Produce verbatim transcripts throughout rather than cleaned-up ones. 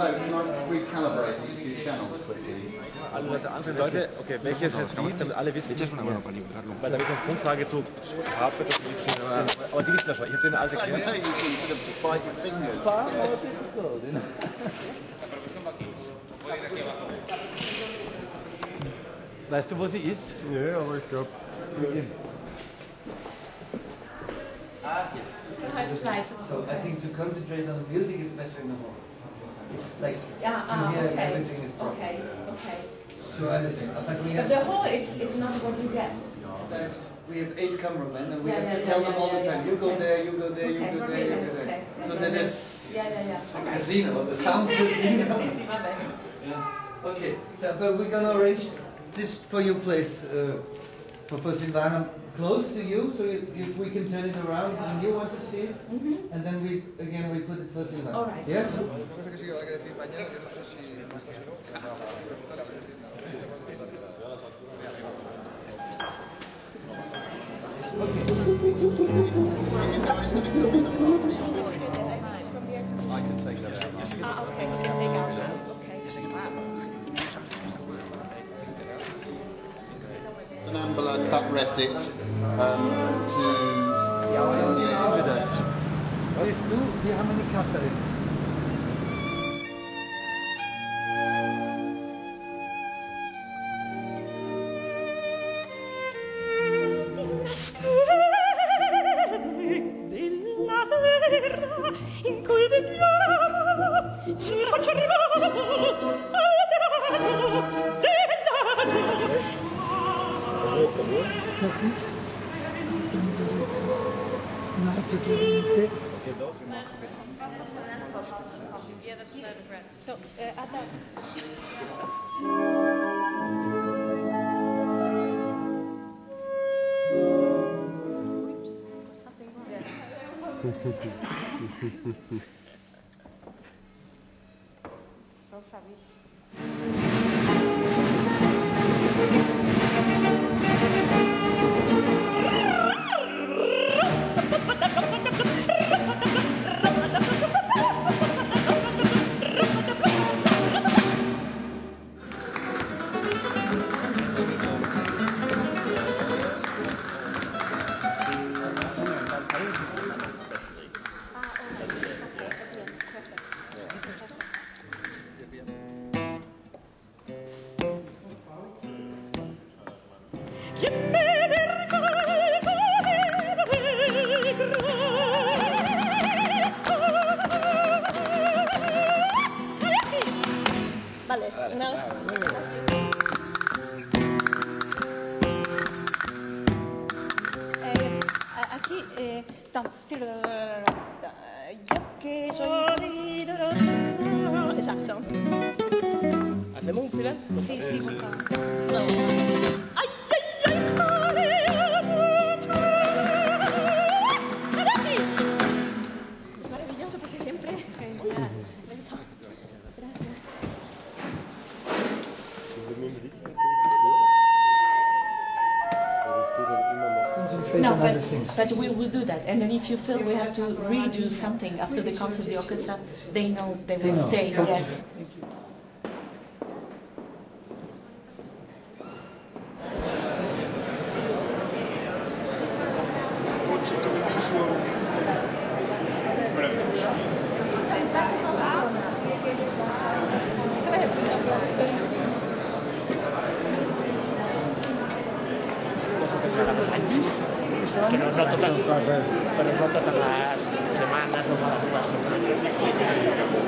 So, can I recalibrate these two channels quickly? Andere, andere Leute, okay, welches heißt wie, damit alle wissen, weil da wird ein Funksage zu haben, das wissen, aber, aber die wissen das schon, ich habe denen alles erklärt. I know you can sort of bite your fingers. Far more difficult, you know. Weißt du, wo sie ist? Ja, aber ich glaube... So I think to concentrate on the music is better in the hall. Like, yeah, ah, here okay. everything is proper. Okay, okay. So anything. But we But have, the hall is, is not what we get. we have eight cameramen and we Yeah, have yeah, to yeah, tell yeah, them all yeah, the time, yeah. you go Okay. there, you go there, you Okay, go okay, there, you go there. okay. So then it's Yeah, yeah, yeah. a casino, the sound casino. Sì, sì, va bene. Yeah. Okay, so, but we're gonna arrange this for your place, uh, for, for Silvana, close to you, so you, you, we can turn it around when you want to see it, Mm-hmm. and then we, again, we put it for Silvana. All right. Yeah? Parece que sí que hay que decir mañana, yo no sé si... I can take that out. Ah, okay, we can take out that. Okay. Sonambula cut recit um, to sixty-eight with us. Weißt du, wir haben eine Karte. della terra in cui viviamo ci faccia arrivare al teatro So, uh, Ada. che me mercato Vale, no. Eh, aquí, eh, tam, tiro, yo que soy... Exacto. ¿Hacemos un final? Sí, sí, por favor. ai ai ai Es maravilloso porque siempre... Genial. Lento. Gracias. No, but, but we will do that. And then if you feel we have to redo something after the concert of the orchestra, they know they will know. stay. Okay. Yes. Que no, no totes, però no totes les setmanes o les setmanes.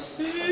see